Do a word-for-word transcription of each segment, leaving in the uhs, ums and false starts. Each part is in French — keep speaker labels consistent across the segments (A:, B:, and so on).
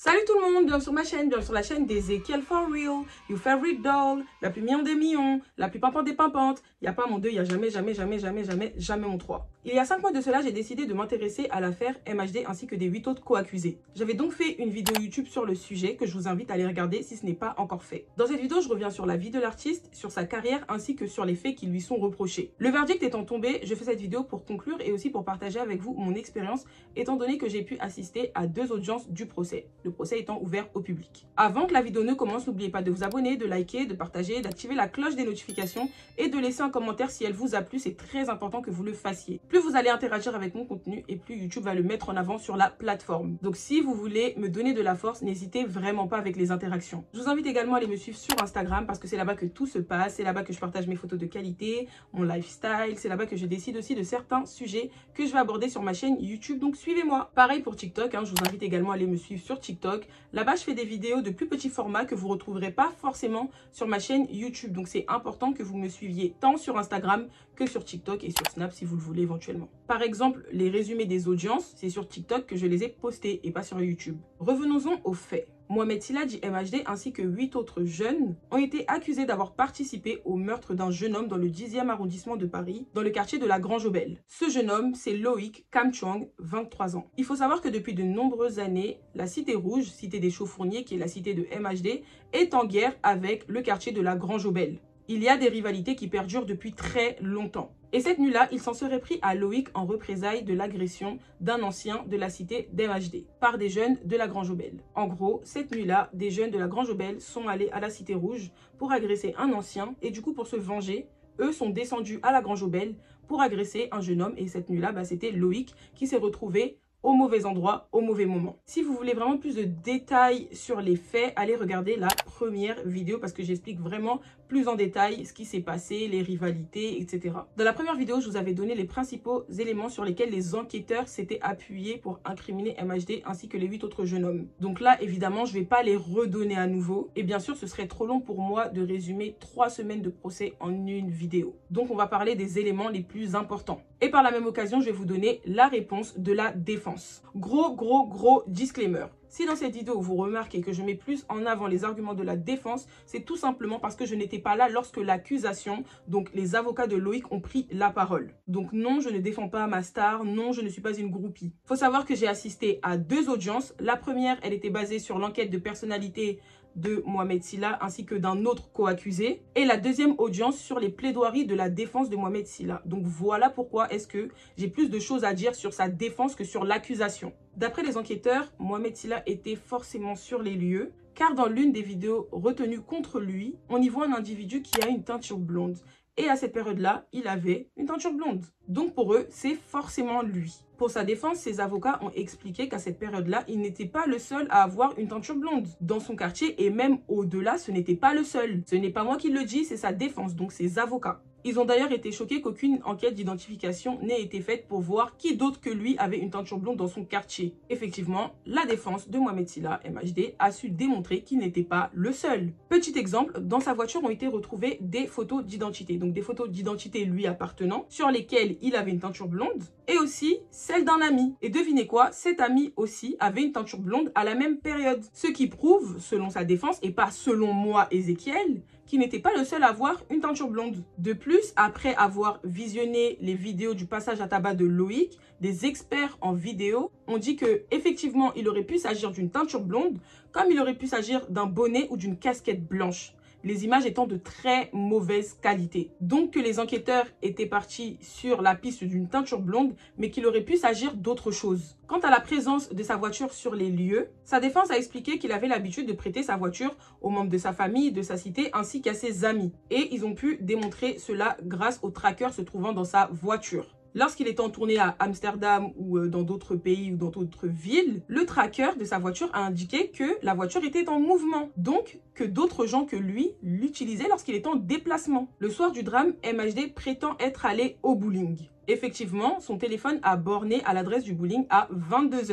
A: Salut tout le monde, bienvenue sur ma chaîne, bienvenue sur la chaîne d'Ezekiel for real, your favorite doll, la plus mignonne des mignons, la plus pimpante des pimpantes. Il n'y a pas mon deux, il n'y a jamais, jamais, jamais, jamais, jamais, jamais mon trois. Il y a cinq mois de cela, j'ai décidé de m'intéresser à l'affaire M H D ainsi que des huit autres co-accusés. J'avais donc fait une vidéo YouTube sur le sujet que je vous invite à aller regarder si ce n'est pas encore fait. Dans cette vidéo, je reviens sur la vie de l'artiste, sur sa carrière ainsi que sur les faits qui lui sont reprochés. Le verdict étant tombé, je fais cette vidéo pour conclure et aussi pour partager avec vous mon expérience étant donné que j'ai pu assister à deux audiences du procès. Le procès étant ouvert au public. Avant que la vidéo ne commence, n'oubliez pas de vous abonner, de liker, de partager, d'activer la cloche des notifications et de laisser un commentaire si elle vous a plu. C'est très important que vous le fassiez. Plus vous allez interagir avec mon contenu et plus YouTube va le mettre en avant sur la plateforme. Donc si vous voulez me donner de la force, n'hésitez vraiment pas avec les interactions. Je vous invite également à aller me suivre sur Instagram parce que c'est là-bas que tout se passe. C'est là-bas que je partage mes photos de qualité, mon lifestyle. C'est là-bas que je décide aussi de certains sujets que je vais aborder sur ma chaîne YouTube. Donc suivez-moi. Pareil pour TikTok, hein, je vous invite également à aller me suivre sur TikTok. Là-bas, je fais des vidéos de plus petit format que vous ne retrouverez pas forcément sur ma chaîne YouTube. Donc, c'est important que vous me suiviez tant sur Instagram que sur TikTok et sur Snap si vous le voulez éventuellement. Par exemple, les résumés des audiences, c'est sur TikTok que je les ai postés et pas sur YouTube. Revenons-en aux faits. Mohamed Sylla dit M H D ainsi que huit autres jeunes ont été accusés d'avoir participé au meurtre d'un jeune homme dans le dixième arrondissement de Paris, dans le quartier de la Grange-aux-Belles. Ce jeune homme, c'est Loïc Kamchuang, vingt-trois ans. Il faut savoir que depuis de nombreuses années, la Cité Rouge, cité des Chaufourniers, qui est la cité de M H D, est en guerre avec le quartier de la Grange-aux-Belles. Il y a des rivalités qui perdurent depuis très longtemps. Et cette nuit-là, il s'en serait pris à Loïc en représailles de l'agression d'un ancien de la cité d'M H D par des jeunes de la Grange-aux-Belles. En gros, cette nuit-là, des jeunes de la Grange-aux-Belles sont allés à la Cité Rouge pour agresser un ancien et du coup, pour se venger, eux sont descendus à la Grange-aux-Belles pour agresser un jeune homme. Et cette nuit-là, bah, c'était Loïc qui s'est retrouvé au mauvais endroit, au mauvais moment. Si vous voulez vraiment plus de détails sur les faits, allez regarder la première vidéo parce que j'explique vraiment plus en détail ce qui s'est passé, les rivalités, et cetera. Dans la première vidéo, je vous avais donné les principaux éléments sur lesquels les enquêteurs s'étaient appuyés pour incriminer M H D ainsi que les huit autres jeunes hommes. Donc là, évidemment, je ne vais pas les redonner à nouveau. Et bien sûr, ce serait trop long pour moi de résumer trois semaines de procès en une vidéo. Donc, on va parler des éléments les plus importants. Et par la même occasion, je vais vous donner la réponse de la défense. Gros, gros, gros disclaimer. Si dans cette vidéo, vous remarquez que je mets plus en avant les arguments de la défense, c'est tout simplement parce que je n'étais pas là lorsque l'accusation, donc les avocats de Loïc, ont pris la parole. Donc non, je ne défends pas ma star, non, je ne suis pas une groupie. Il faut savoir que j'ai assisté à deux audiences. La première, elle était basée sur l'enquête de personnalité de Mohamed Sylla ainsi que d'un autre co-accusé. Et la deuxième audience sur les plaidoiries de la défense de Mohamed Sylla. Donc voilà pourquoi est-ce que j'ai plus de choses à dire sur sa défense que sur l'accusation. D'après les enquêteurs, Mohamed Sylla était forcément sur les lieux, car dans l'une des vidéos retenues contre lui, on y voit un individu qui a une teinture blonde. Et à cette période-là, il avait une teinture blonde. Donc pour eux, c'est forcément lui. Pour sa défense, ses avocats ont expliqué qu'à cette période-là, il n'était pas le seul à avoir une teinture blonde dans son quartier et même au-delà, ce n'était pas le seul. Ce n'est pas moi qui le dis, c'est sa défense, donc ses avocats. Ils ont d'ailleurs été choqués qu'aucune enquête d'identification n'ait été faite pour voir qui d'autre que lui avait une teinture blonde dans son quartier. Effectivement, la défense de Mohamed Sylla, M H D, a su démontrer qu'il n'était pas le seul. Petit exemple, dans sa voiture ont été retrouvées des photos d'identité, donc des photos d'identité lui appartenant, sur lesquelles il avait une teinture blonde, et aussi celle d'un ami. Et devinez quoi, cet ami aussi avait une teinture blonde à la même période. Ce qui prouve, selon sa défense, et pas selon moi, Ezekiel, qui n'était pas le seul à avoir une teinture blonde. De plus, après avoir visionné les vidéos du passage à tabac de Loïc, des experts en vidéo ont dit que effectivement, il aurait pu s'agir d'une teinture blonde, comme il aurait pu s'agir d'un bonnet ou d'une casquette blanche. Les images étant de très mauvaise qualité. Donc que les enquêteurs étaient partis sur la piste d'une teinture blonde, mais qu'il aurait pu s'agir d'autre chose. Quant à la présence de sa voiture sur les lieux, sa défense a expliqué qu'il avait l'habitude de prêter sa voiture aux membres de sa famille, de sa cité, ainsi qu'à ses amis. Et ils ont pu démontrer cela grâce au tracker se trouvant dans sa voiture. Lorsqu'il était en tournée à Amsterdam ou dans d'autres pays ou dans d'autres villes, le tracker de sa voiture a indiqué que la voiture était en mouvement. Donc, que d'autres gens que lui l'utilisaient lorsqu'il était en déplacement. Le soir du drame, M H D prétend être allé au bowling. Effectivement, son téléphone a borné à l'adresse du bowling à vingt-deux heures.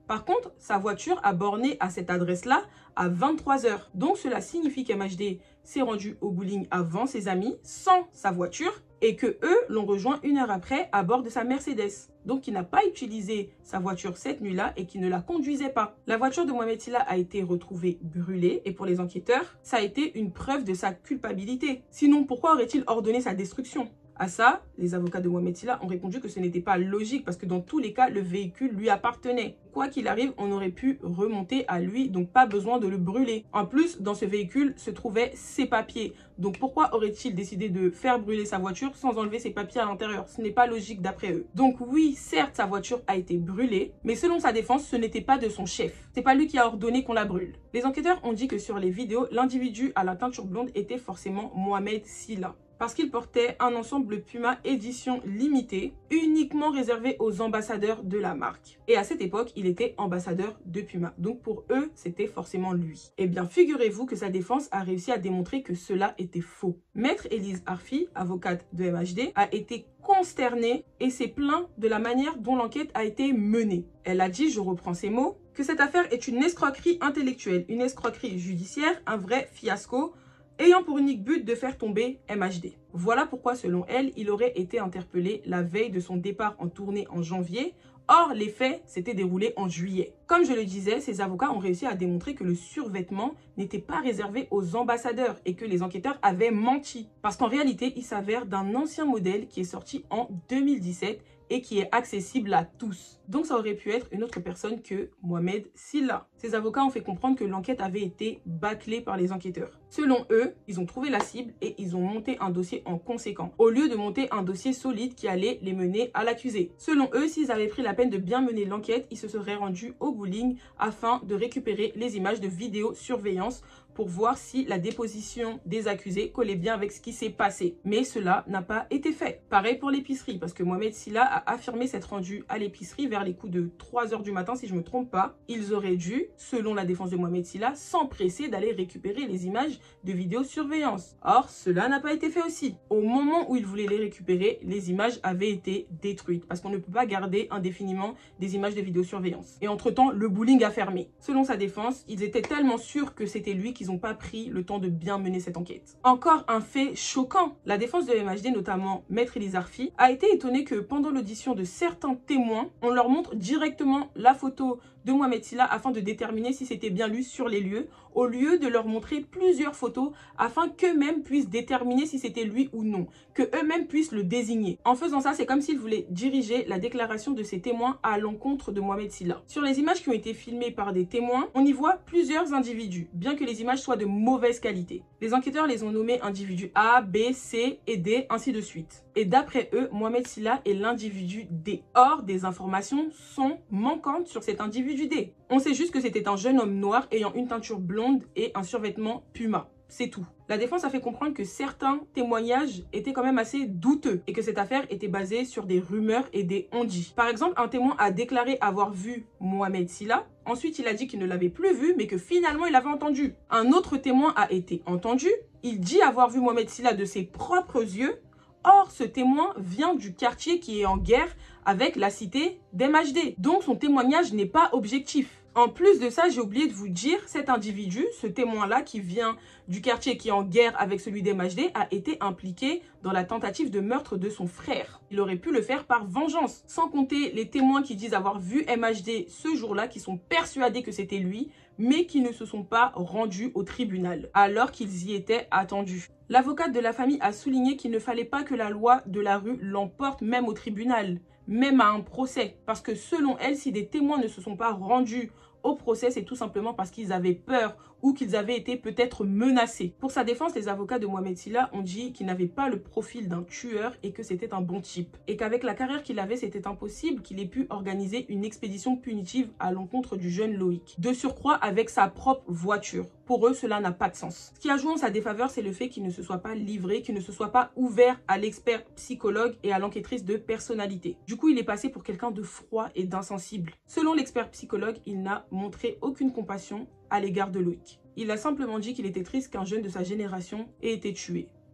A: Par contre, sa voiture a borné à cette adresse-là à vingt-trois heures. Donc cela signifie qu'M H D s'est rendu au bowling avant ses amis, sans sa voiture, et que eux l'ont rejoint une heure après à bord de sa Mercedes. Donc il n'a pas utilisé sa voiture cette nuit-là et qui ne la conduisait pas. La voiture de Mohamed Sylla a été retrouvée brûlée et pour les enquêteurs, ça a été une preuve de sa culpabilité. Sinon, pourquoi aurait-il ordonné sa destruction? À ça, les avocats de Mohamed Sylla ont répondu que ce n'était pas logique parce que dans tous les cas, le véhicule lui appartenait. Quoi qu'il arrive, on aurait pu remonter à lui, donc pas besoin de le brûler. En plus, dans ce véhicule se trouvaient ses papiers. Donc pourquoi aurait-il décidé de faire brûler sa voiture sans enlever ses papiers à l'intérieur? Ce n'est pas logique d'après eux. Donc oui, certes, sa voiture a été brûlée, mais selon sa défense, ce n'était pas de son chef. C'est pas lui qui a ordonné qu'on la brûle. Les enquêteurs ont dit que sur les vidéos, l'individu à la teinture blonde était forcément Mohamed Sylla, parce qu'il portait un ensemble Puma édition limitée, uniquement réservé aux ambassadeurs de la marque. Et à cette époque, il était ambassadeur de Puma. Donc pour eux, c'était forcément lui. Eh bien, figurez-vous que sa défense a réussi à démontrer que cela était faux. Maître Elise Arfi, avocate de M H D, a été consternée et s'est plainte de la manière dont l'enquête a été menée. Elle a dit, je reprends ses mots, que cette affaire est une escroquerie intellectuelle, une escroquerie judiciaire, un vrai fiasco, ayant pour unique but de faire tomber M H D. Voilà pourquoi, selon elle, il aurait été interpellé la veille de son départ en tournée en janvier. Or, les faits s'étaient déroulés en juillet. Comme je le disais, ces avocats ont réussi à démontrer que le survêtement n'était pas réservé aux ambassadeurs et que les enquêteurs avaient menti. Parce qu'en réalité, il s'avère d'un ancien modèle qui est sorti en deux mille dix-sept et qui est accessible à tous. Donc ça aurait pu être une autre personne que Mohamed Sylla. Ces avocats ont fait comprendre que l'enquête avait été bâclée par les enquêteurs. Selon eux, ils ont trouvé la cible et ils ont monté un dossier en conséquent, au lieu de monter un dossier solide qui allait les mener à l'accusé. Selon eux, s'ils avaient pris la peine de bien mener l'enquête, ils se seraient rendus au bowling afin de récupérer les images de vidéosurveillance pour voir si la déposition des accusés collait bien avec ce qui s'est passé. Mais cela n'a pas été fait. Pareil pour l'épicerie, parce que Mohamed Sylla a affirmé s'être rendu à l'épicerie vers les coups de trois heures du matin, si je ne me trompe pas. Ils auraient dû, selon la défense de Mohamed Sylla, s'empresser d'aller récupérer les images de vidéosurveillance. Or, cela n'a pas été fait aussi. Au moment où ils voulaient les récupérer, les images avaient été détruites, parce qu'on ne peut pas garder indéfiniment des images de vidéosurveillance. Et entre-temps, le bowling a fermé. Selon sa défense, ils étaient tellement sûrs que c'était lui qu'ils n'ont pas pris le temps de bien mener cette enquête. Encore un fait choquant. La défense de M H D, notamment Maître Elise Arfi, a été étonnée que pendant l'audition de certains témoins, on leur montre directement la photo de Mohamed Sylla afin de déterminer si c'était bien lui sur les lieux, au lieu de leur montrer plusieurs photos afin qu'eux-mêmes puissent déterminer si c'était lui ou non, que eux-mêmes puissent le désigner. En faisant ça, c'est comme s'ils voulaient diriger la déclaration de ces témoins à l'encontre de Mohamed Sylla. Sur les images qui ont été filmées par des témoins, on y voit plusieurs individus, bien que les images soient de mauvaise qualité. Les enquêteurs les ont nommés individus A, B, C et D, ainsi de suite. Et d'après eux, Mohamed Sylla est l'individu D. Or, des informations sont manquantes sur cet individu D. On sait juste que c'était un jeune homme noir ayant une teinture blonde et un survêtement Puma. C'est tout. La défense a fait comprendre que certains témoignages étaient quand même assez douteux et que cette affaire était basée sur des rumeurs et des on-dit. Par exemple, un témoin a déclaré avoir vu Mohamed Sylla. Ensuite, il a dit qu'il ne l'avait plus vu, mais que finalement, il avait entendu. Un autre témoin a été entendu. Il dit avoir vu Mohamed Sylla de ses propres yeux. Or, ce témoin vient du quartier qui est en guerre avec la cité d'M H D. Donc, son témoignage n'est pas objectif. En plus de ça, j'ai oublié de vous dire, cet individu, ce témoin-là qui vient du quartier qui est en guerre avec celui d'M H D, a été impliqué dans la tentative de meurtre de son frère. Il aurait pu le faire par vengeance. Sans compter les témoins qui disent avoir vu M H D ce jour-là, qui sont persuadés que c'était lui, mais qui ne se sont pas rendus au tribunal, alors qu'ils y étaient attendus. L'avocate de la famille a souligné qu'il ne fallait pas que la loi de la rue l'emporte même au tribunal, même à un procès. Parce que selon elle, si des témoins ne se sont pas rendus au procès, c'est tout simplement parce qu'ils avaient peur ou qu'ils avaient été peut-être menacés. Pour sa défense, les avocats de Mohamed Sylla ont dit qu'il n'avait pas le profil d'un tueur et que c'était un bon type. Et qu'avec la carrière qu'il avait, c'était impossible qu'il ait pu organiser une expédition punitive à l'encontre du jeune Loïc. De surcroît, avec sa propre voiture. Pour eux, cela n'a pas de sens. Ce qui a joué en sa défaveur, c'est le fait qu'il ne se soit pas livré, qu'il ne se soit pas ouvert à l'expert psychologue et à l'enquêtrice de personnalité. Du coup, il est passé pour quelqu'un de froid et d'insensible. Selon l'expert psychologue, il n'a montré aucune compassion à l'égard de Loïc. Il a simplement dit qu'il était triste qu'un jeune de sa génération ait été tué.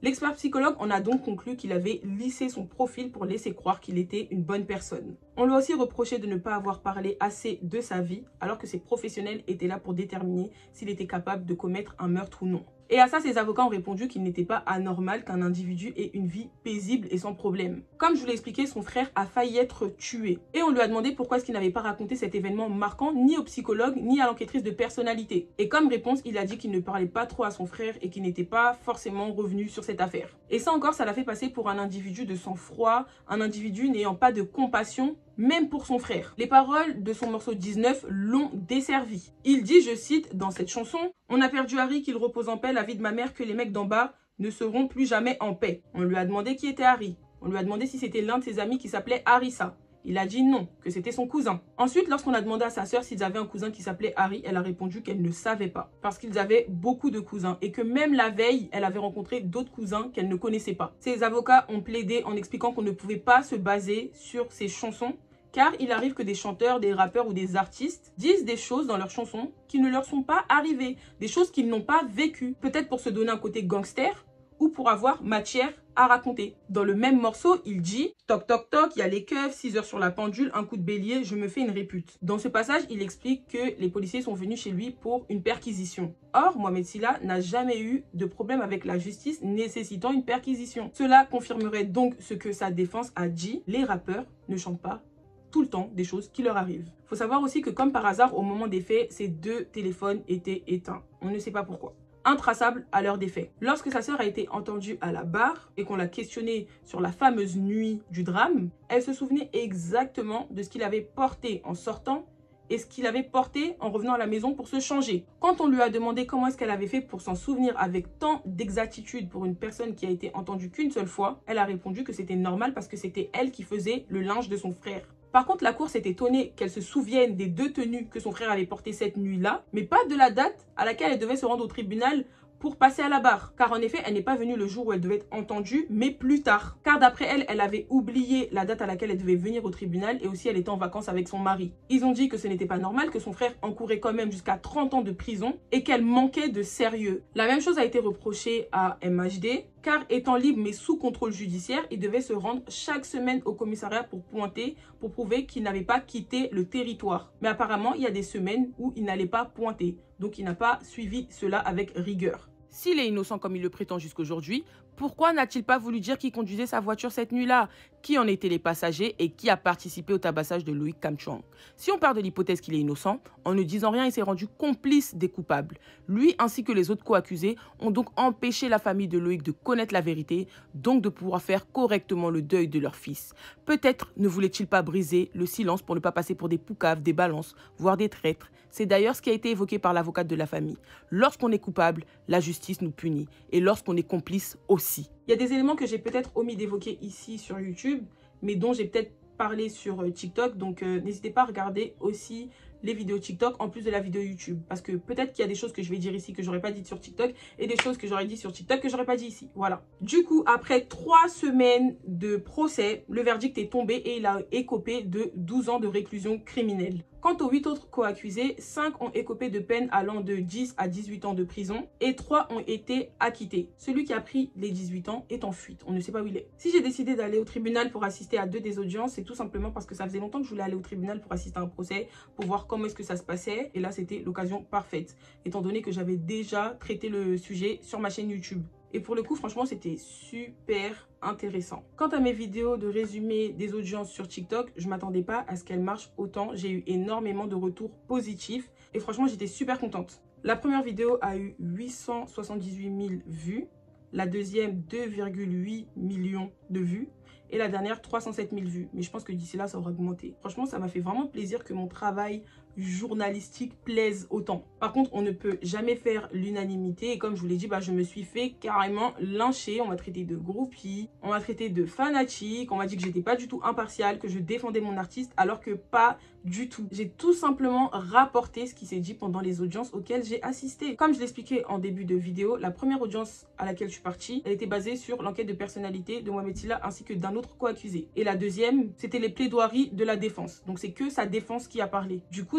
A: L'expert psychologue en a donc conclu qu'il avait lissé son profil pour laisser croire qu'il était une bonne personne. On lui a aussi reproché de ne pas avoir parlé assez de sa vie, alors que ses professionnels étaient là pour déterminer s'il était capable de commettre un meurtre ou non. Et à ça, ses avocats ont répondu qu'il n'était pas anormal qu'un individu ait une vie paisible et sans problème. Comme je vous l'ai expliqué, son frère a failli être tué. Et on lui a demandé pourquoi est-ce qu'il n'avait pas raconté cet événement marquant ni au psychologue ni à l'enquêtrice de personnalité. Et comme réponse, il a dit qu'il ne parlait pas trop à son frère et qu'il n'était pas forcément revenu sur cette affaire. Et ça encore, ça l'a fait passer pour un individu de sang-froid, un individu n'ayant pas de compassion, même pour son frère. Les paroles de son morceau dix-neuf l'ont desservi. Il dit, je cite, dans cette chanson, « On a perdu Harry, qu'il repose en paix, la vie de ma mère, que les mecs d'en bas ne seront plus jamais en paix. » On lui a demandé qui était Harry. On lui a demandé si c'était l'un de ses amis qui s'appelait Harissa. Il a dit non, que c'était son cousin. Ensuite, lorsqu'on a demandé à sa sœur s'ils avaient un cousin qui s'appelait Harry, elle a répondu qu'elle ne savait pas. Parce qu'ils avaient beaucoup de cousins et que même la veille, elle avait rencontré d'autres cousins qu'elle ne connaissait pas. Ses avocats ont plaidé en expliquant qu'on ne pouvait pas se baser sur ses chansons, car il arrive que des chanteurs, des rappeurs ou des artistes disent des choses dans leurs chansons qui ne leur sont pas arrivées, des choses qu'ils n'ont pas vécues, peut-être pour se donner un côté gangster ou pour avoir matière à raconter. Dans le même morceau, il dit « Toc toc toc, il y a les keufs, six heures sur la pendule, un coup de bélier, je me fais une répute ». Dans ce passage, il explique que les policiers sont venus chez lui pour une perquisition. Or, Mohamed Sylla n'a jamais eu de problème avec la justice nécessitant une perquisition. Cela confirmerait donc ce que sa défense a dit, les rappeurs ne chantent pas tout le temps des choses qui leur arrivent. Il faut savoir aussi que comme par hasard, au moment des faits, ces deux téléphones étaient éteints. On ne sait pas pourquoi. Intraçable à l'heure des faits. Lorsque sa sœur a été entendue à la barre et qu'on l'a questionnée sur la fameuse nuit du drame, elle se souvenait exactement de ce qu'il avait porté en sortant et ce qu'il avait porté en revenant à la maison pour se changer. Quand on lui a demandé comment est-ce qu'elle avait fait pour s'en souvenir avec tant d'exactitude pour une personne qui a été entendue qu'une seule fois, elle a répondu que c'était normal parce que c'était elle qui faisait le linge de son frère. Par contre, la cour s'est étonnée qu'elle se souvienne des deux tenues que son frère avait portées cette nuit-là, mais pas de la date à laquelle elle devait se rendre au tribunal pour passer à la barre. Car en effet, elle n'est pas venue le jour où elle devait être entendue, mais plus tard. Car d'après elle, elle avait oublié la date à laquelle elle devait venir au tribunal et aussi elle était en vacances avec son mari. Ils ont dit que ce n'était pas normal, que son frère encourait quand même jusqu'à trente ans de prison et qu'elle manquait de sérieux. La même chose a été reprochée à M H D, car étant libre mais sous contrôle judiciaire, il devait se rendre chaque semaine au commissariat pour pointer, pour prouver qu'il n'avait pas quitté le territoire. Mais apparemment, il y a des semaines où il n'allait pas pointer, donc il n'a pas suivi cela avec rigueur. S'il est innocent comme il le prétend jusqu'aujourd'hui, pourquoi n'a-t-il pas voulu dire qui conduisait sa voiture cette nuit-là? Qui en étaient les passagers et qui a participé au tabassage de Loïc Kam-Chuang? Si on part de l'hypothèse qu'il est innocent, en ne disant rien, il s'est rendu complice des coupables. Lui ainsi que les autres co-accusés ont donc empêché la famille de Loïc de connaître la vérité, donc de pouvoir faire correctement le deuil de leur fils. Peut-être ne voulait-il pas briser le silence pour ne pas passer pour des poucaves, des balances, voire des traîtres. C'est d'ailleurs ce qui a été évoqué par l'avocate de la famille. Lorsqu'on est coupable, la justice nous punit. Et lorsqu'on est complice aussi. Il y a des éléments que j'ai peut-être omis d'évoquer ici sur YouTube, mais dont j'ai peut-être parlé sur TikTok. Donc euh, n'hésitez pas à regarder aussi les vidéos TikTok en plus de la vidéo YouTube. Parce que peut-être qu'il y a des choses que je vais dire ici que j'aurais pas dites sur TikTok et des choses que j'aurais dit sur TikTok que j'aurais pas dit ici. Voilà. Du coup, après trois semaines de procès, le verdict est tombé et il a écopé de douze ans de réclusion criminelle. Quant aux huit autres co-accusés, cinq ont écopé de peines allant de dix à dix-huit ans de prison et trois ont été acquittés. Celui qui a pris les dix-huit ans est en fuite, on ne sait pas où il est. Si j'ai décidé d'aller au tribunal pour assister à deux des audiences, c'est tout simplement parce que ça faisait longtemps que je voulais aller au tribunal pour assister à un procès, pour voir comment est-ce que ça se passait. Et là, c'était l'occasion parfaite, étant donné que j'avais déjà traité le sujet sur ma chaîne YouTube. Et pour le coup, franchement, c'était super intéressant. Quant à mes vidéos de résumé des audiences sur TikTok, je ne m'attendais pas à ce qu'elles marchent autant. J'ai eu énormément de retours positifs et franchement, j'étais super contente. La première vidéo a eu huit cent soixante-dix-huit mille vues, la deuxième deux virgule huit millions de vues et la dernière trois cent sept mille vues. Mais je pense que d'ici là, ça aura augmenté. Franchement, ça m'a fait vraiment plaisir que mon travail journalistique plaise autant. Par contre, on ne peut jamais faire l'unanimité et comme je vous l'ai dit, bah, je me suis fait carrément lyncher. On m'a traité de groupie, on m'a traité de fanatique, on m'a dit que j'étais pas du tout impartiale, que je défendais mon artiste alors que pas du tout. J'ai tout simplement rapporté ce qui s'est dit pendant les audiences auxquelles j'ai assisté. Comme je l'expliquais en début de vidéo, la première audience à laquelle je suis partie, elle était basée sur l'enquête de personnalité de Mohamed Sylla ainsi que d'un autre co-accusé. Et la deuxième, c'était les plaidoiries de la défense. Donc c'est que sa défense qui a parlé. Du coup,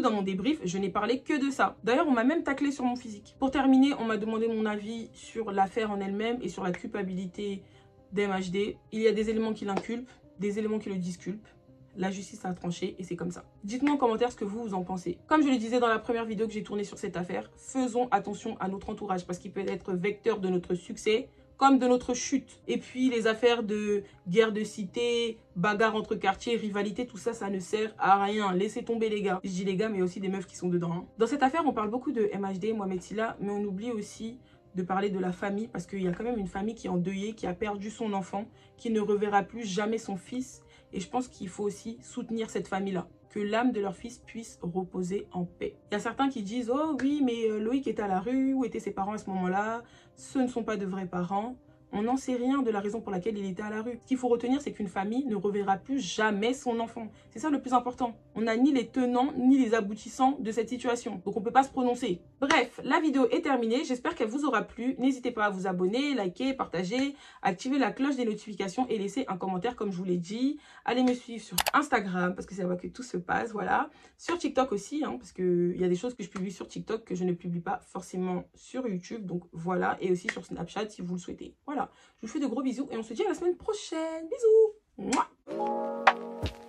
A: dans mon débrief, je n'ai parlé que de ça. D'ailleurs, on m'a même taclé sur mon physique. Pour terminer, on m'a demandé mon avis sur l'affaire en elle-même et sur la culpabilité d'M H D. Il y a des éléments qui l'inculpent, des éléments qui le disculpent. La justice a tranché et c'est comme ça. Dites-moi en commentaire ce que vous, vous en pensez. Comme je le disais dans la première vidéo que j'ai tournée sur cette affaire, faisons attention à notre entourage parce qu'il peut être vecteur de notre succès comme de notre chute. Et puis les affaires de guerre de cité, bagarre entre quartiers, rivalité, tout ça, ça ne sert à rien. Laissez tomber les gars. Je dis les gars, mais aussi des meufs qui sont dedans. Hein. Dans cette affaire, on parle beaucoup de M H D, Mohamed Sylla, mais on oublie aussi de parler de la famille parce qu'il y a quand même une famille qui est endeuillée, qui a perdu son enfant, qui ne reverra plus jamais son fils. Et je pense qu'il faut aussi soutenir cette famille-là, que l'âme de leur fils puisse reposer en paix. Il y a certains qui disent « Oh oui, mais Loïc était à la rue, où étaient ses parents à ce moment-là? Ce ne sont pas de vrais parents. » On n'en sait rien de la raison pour laquelle il était à la rue. Ce qu'il faut retenir, c'est qu'une famille ne reverra plus jamais son enfant. C'est ça le plus important. On n'a ni les tenants, ni les aboutissants de cette situation. Donc on ne peut pas se prononcer. Bref, la vidéo est terminée. J'espère qu'elle vous aura plu. N'hésitez pas à vous abonner, liker, partager, activer la cloche des notifications et laisser un commentaire comme je vous l'ai dit. Allez me suivre sur Instagram parce que c'est là que tout se passe, voilà. Sur TikTok aussi, hein, parce qu'il y a des choses que je publie sur TikTok que je ne publie pas forcément sur YouTube. Donc voilà, et aussi sur Snapchat si vous le souhaitez. Voilà. Je vous fais de gros bisous et on se dit à la semaine prochaine. Bisous. Mouah.